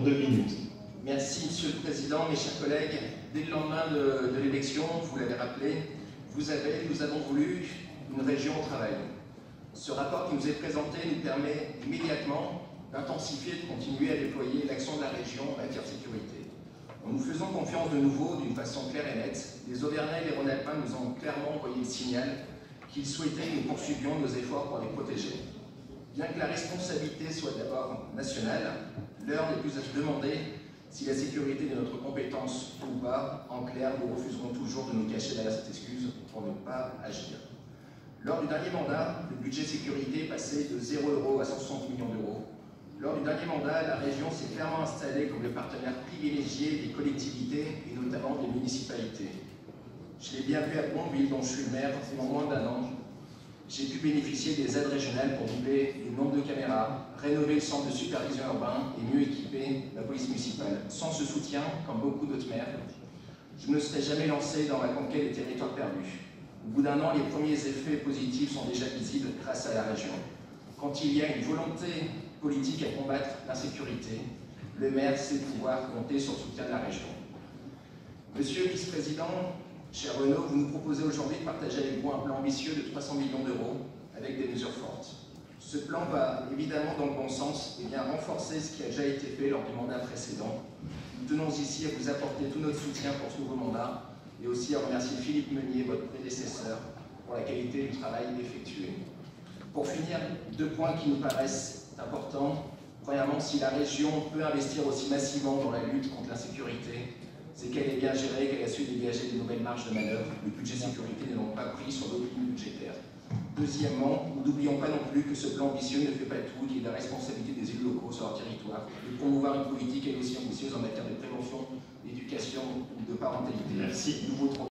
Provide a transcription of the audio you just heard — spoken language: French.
2 minutes. Merci Monsieur le Président, mes chers collègues. Dès le lendemain de l'élection, vous l'avez rappelé, nous avons voulu une région au travail. Ce rapport qui nous est présenté nous permet immédiatement d'intensifier et de continuer à déployer l'action de la région en matière de sécurité. En nous faisant confiance de nouveau d'une façon claire et nette, les Auvergnats et les Rhône-Alpins nous ont clairement envoyé le signal qu'ils souhaitaient que nous poursuivions nos efforts pour les protéger. Bien que la responsabilité soit d'abord nationale, l'heure n'est plus à se demander si la sécurité est de notre compétence ou pas. En clair, nous refuserons toujours de nous cacher derrière cette excuse pour ne pas agir. Lors du dernier mandat, le budget sécurité est passé de 0 € à 160 millions d'euros. Lors du dernier mandat, la région s'est clairement installée comme le partenaire privilégié des collectivités et notamment des municipalités. Je l'ai bien vu à Bombeville, dont je suis le maire, en moins d'1 an. J'ai pu bénéficier des aides régionales pour doubler le nombre de caméras, rénover le centre de supervision urbain et mieux équiper la police municipale. Sans ce soutien, comme beaucoup d'autres maires, je ne me serais jamais lancé dans la conquête des territoires perdus. Au bout d'1 an, les premiers effets positifs sont déjà visibles grâce à la région. Quand il y a une volonté politique à combattre l'insécurité, le maire sait pouvoir compter sur le soutien de la région. Monsieur le vice-président, cher Renaud, vous nous proposez aujourd'hui de partager avec vous un plan ambitieux de 300 millions d'euros avec des mesures fortes. Ce plan va évidemment dans le bon sens et vient renforcer ce qui a déjà été fait lors du mandat précédent. Nous tenons ici à vous apporter tout notre soutien pour ce nouveau mandat et aussi à remercier Philippe Meunier, votre prédécesseur, pour la qualité du travail effectué. Pour finir, 2 points qui nous paraissent importants. Premièrement, si la région peut investir aussi massivement dans la lutte contre l'insécurité, c'est qu'elle est bien gérée, qu'elle a su dégager de nouvelles marges de manœuvre. Le budget sécurité n'est donc pas pris sur d'autres lignes budgétaires. Deuxièmement, nous n'oublions pas non plus que ce plan ambitieux ne fait pas tout, qu'il est de la responsabilité des élus locaux sur leur territoire, de promouvoir une politique elle aussi ambitieuse en matière de prévention, d'éducation ou de parentalité. Merci.